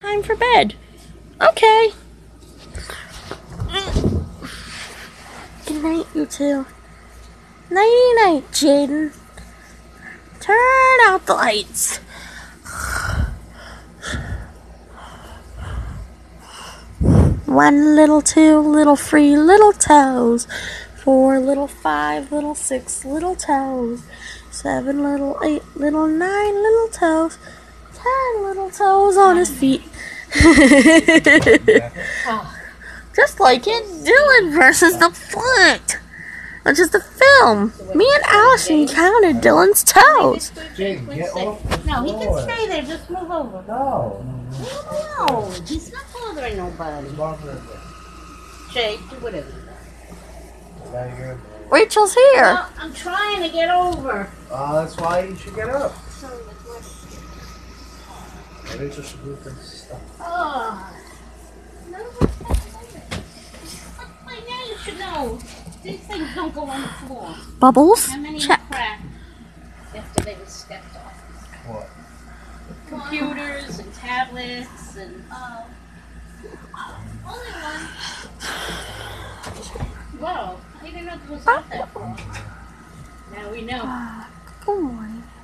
Time for bed. Okay. Good night, you two. Nighty night, Jaden. Turn out the lights. One little, two little, three little toes. 4 little, 5 little, 6 little toes. 7 little, 8 little, 9 little toes. 10 little toes on his feet. Just like in Dylan versus the Flint. Which is the film. Me and Allison counted Dylan's toes. No, he can stay there. Just move over. No. No, he's not bothering nobody. Jay, do whatever you want. Rachel's here. Well, I'm trying to get over. That's why you should get up. Sorry, Rachel should do this stuff. oh. No, by now you should know. These things don't go on the floor. Bubbles? How many Check. cracked after they were stepped off? What? Computers and tablets and only one. Well, I didn't know it was out that far. Now we know. Good morning.